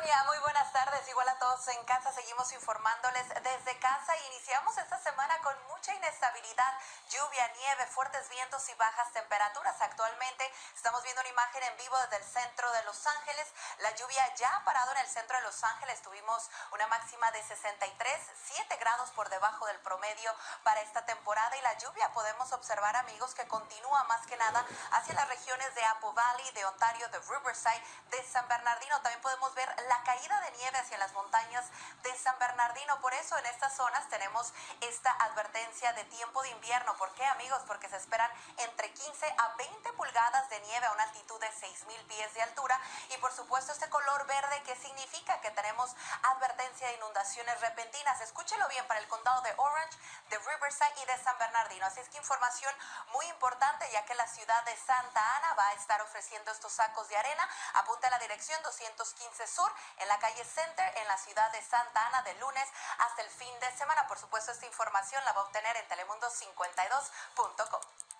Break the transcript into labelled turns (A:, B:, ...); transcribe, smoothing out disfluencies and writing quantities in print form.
A: Sonia, muy buenas tardes. Igual a todos en casa, seguimos informándoles desde casa. Iniciamos esta semana con mucha inestabilidad, lluvia, nieve, fuertes vientos y bajas temperaturas. Actualmente estamos viendo una imagen en vivo desde el centro de Los Ángeles. La lluvia ya ha parado en el centro de Los Ángeles. Tuvimos una máxima de 63, 7 grados por debajo del promedio para esta temporada. Y la lluvia podemos observar, amigos, que continúa más que nada hacia las regiones de Apple Valley, de Ontario, de Riverside, de San Bernardino. También podemos ver la caída de nieve hacia las montañas de San Bernardino. Por eso en estas zonas tenemos esta advertencia de tiempo de invierno. ¿Por qué, amigos? Porque se esperan entre 15 a 20 pulgadas de nieve a una altitud de 6,000 pies de altura. Y por supuesto este color verde, que significa que tenemos advertencia de inundaciones repentinas. Escúchelo bien, para el condado de Orange, de Riverside y de San Bernardino. Así es que información muy importante, ya que la ciudad de Santa Ana va a estar ofreciendo estos sacos de arena. Apunta a la dirección 215 Sur, en la calle Center, en la ciudad de Santa Ana, de lunes hasta el fin de semana. Por supuesto, esta información la va a obtener en telemundo52.com.